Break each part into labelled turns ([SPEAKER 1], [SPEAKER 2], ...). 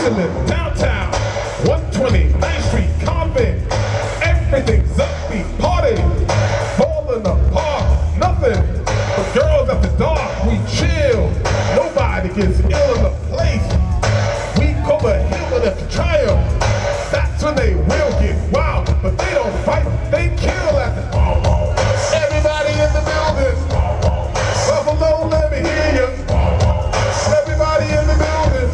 [SPEAKER 1] used to live downtown, 120 9th Street, Convent. Everything's upbeat, party, ball in the park, nothing but girls at the dark. We chill, nobody gets ill in the place. We cover a hill with a triumph. That's when they will get wild, but they don't fight, they kill at the everybody in the building. Buffalo, let me hear you. Everybody in the building.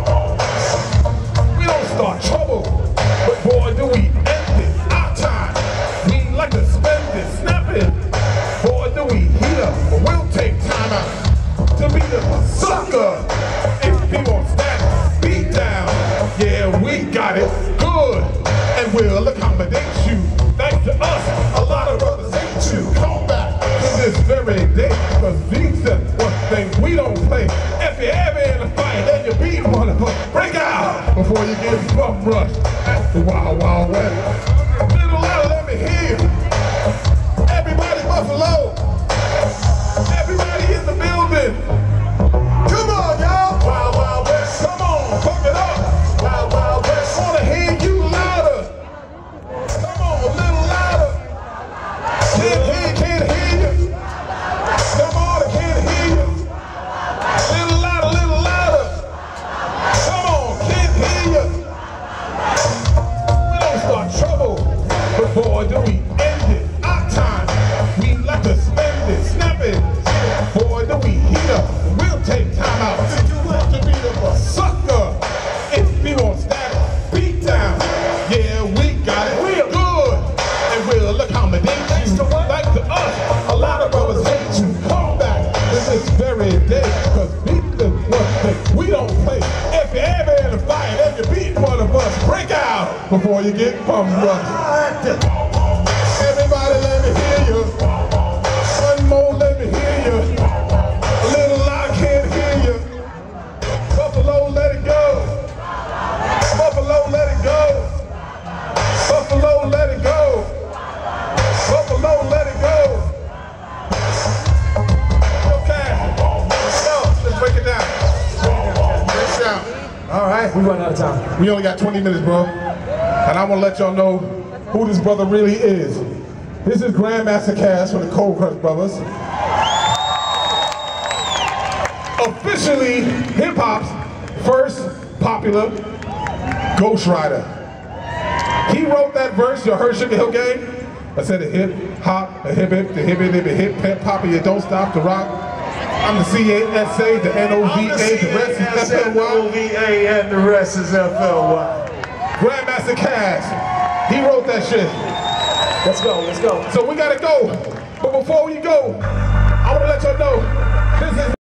[SPEAKER 1] We don't start trouble, but boy, do we end it. Our time, we like to spend it, snap it. Boy, do we heat up, but we'll take time out to be the sucker. If people won't stand, beat down. Yeah, we got it good, and we'll accommodate you. Thanks to us, a lot of brothers hate you. Come back to this very day, because these are one thing we don't play. If you're ever in a fight, then you beat one of us. Break out before you get bum rushed. That's the Wild Wild West. A little louder, let me hear. Everybody Buffalo. Everybody in the building. Come on, y'all. Wild Wild West. Come on, pump it up. Wild Wild West. I wanna hear you louder. Come on, a little louder. Can't hear you. Come on, I can't hear you. Little louder, little louder. Come on, can't hear you. We don't start trouble, but boy, do we end it. Our time, we like to spend it, snap it. Boy, do we heat up, we'll take time out. You have to be the sucker. If we won't stand, beat down. Yeah, we got it, we're good. And we'll accommodate you. Like to us, a lot of brothers hate you. Come back to this very day, because beat the one thing we don't play. If you're ever in a fight and you beat one of us, break out before you get bum rushed. Everybody let me hear you. One more, let me hear you. A little I can't hear you. Buffalo, let it go. Buffalo, let it go. Buffalo, let it go. Buffalo, let it go. Okay. Let's break it down. Break it down.
[SPEAKER 2] All right, we run out of time.
[SPEAKER 1] We only got 20 minutes, bro. And I want to let y'all know who this brother really is. This is Grandmaster Cass from the Cold Crush Brothers. Officially hip-hop's first popular ghostwriter. He wrote that verse, you heard Sugar Hill Gang? I said a hip hop, a hip hip, the hip hip, the hip hip hop, you don't stop to rock. I'm the C-A-S-A, the N-O-V-A, the rest is F-L-Y.
[SPEAKER 2] and the rest is FLY.
[SPEAKER 1] Grandmaster Cass, he wrote that shit.
[SPEAKER 2] Let's go, let's go.
[SPEAKER 1] So we gotta go. But before we go, I wanna let y'all know